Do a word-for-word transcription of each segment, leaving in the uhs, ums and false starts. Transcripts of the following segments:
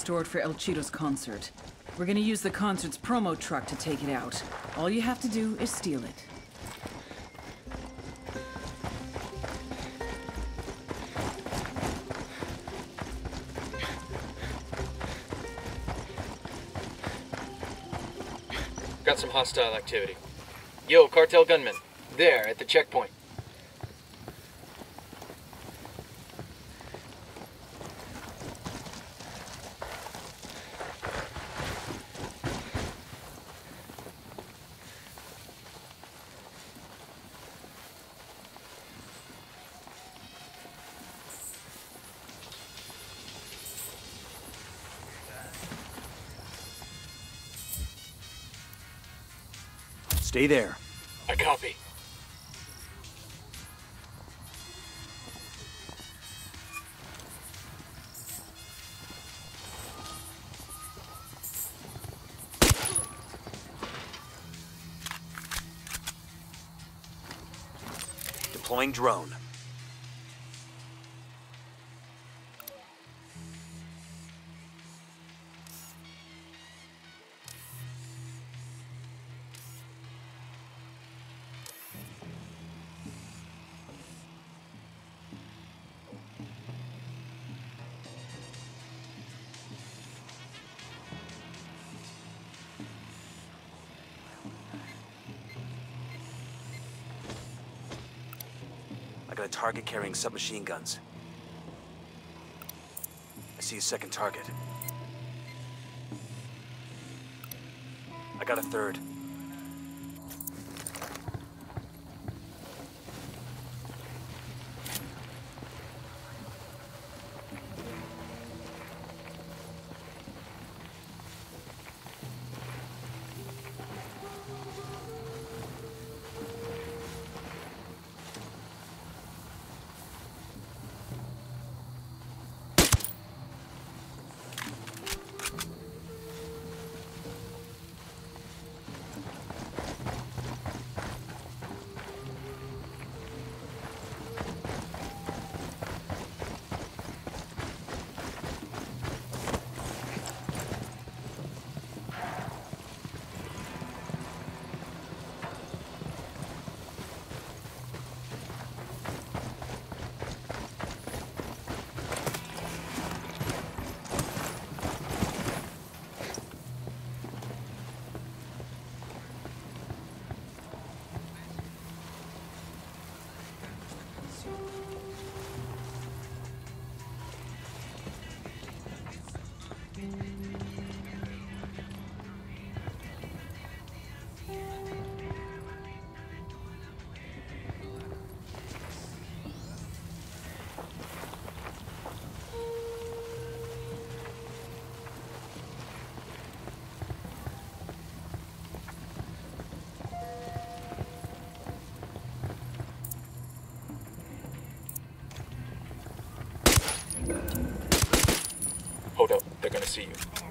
stored for El Cheeto's concert. We're gonna use the concert's promo truck to take it out. All you have to do is steal it. Got some hostile activity. Yo, cartel gunman. There, at the checkpoint. Stay there. I copy. Deploying drone. I got a target carrying submachine guns. I see a second target. I got a third. Hold up, they're gonna see you.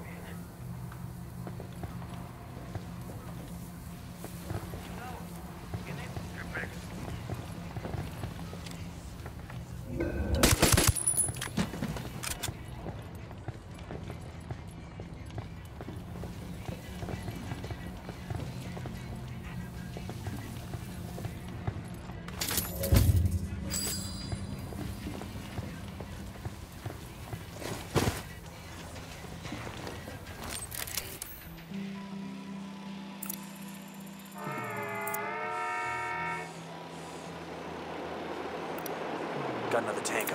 Got another tango.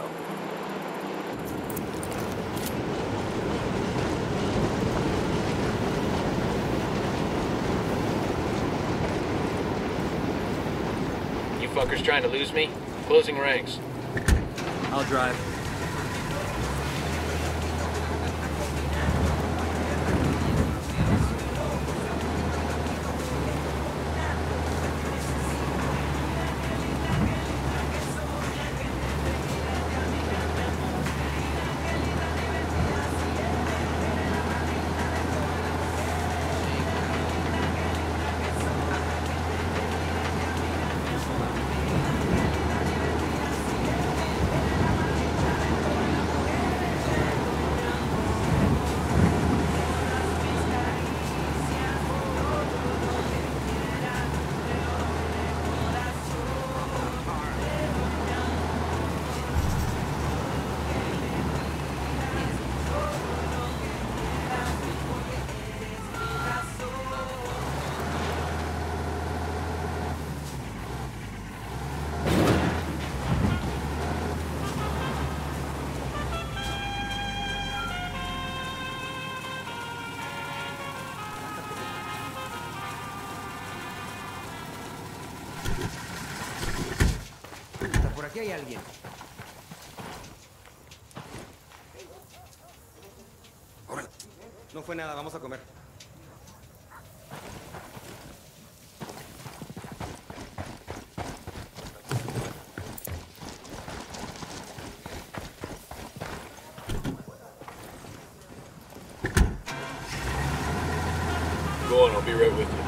You fuckers trying to lose me? Closing ranks. I'll drive. aquí hay alguien. Órale. No fue nada, vamos a comer. Go on, I'll be right with you.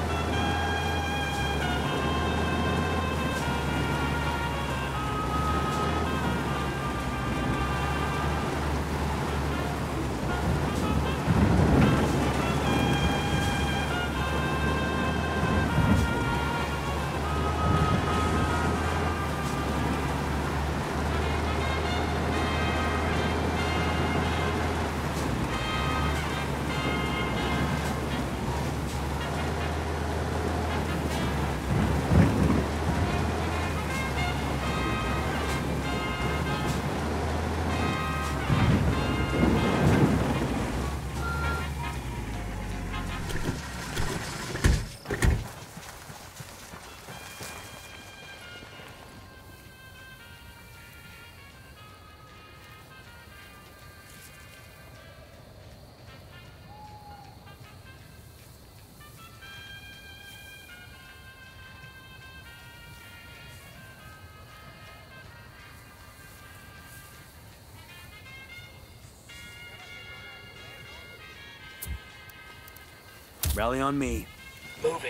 Rally on me. Moving.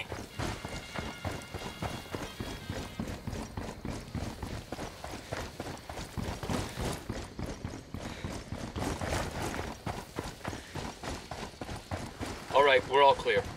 All right, we're all clear.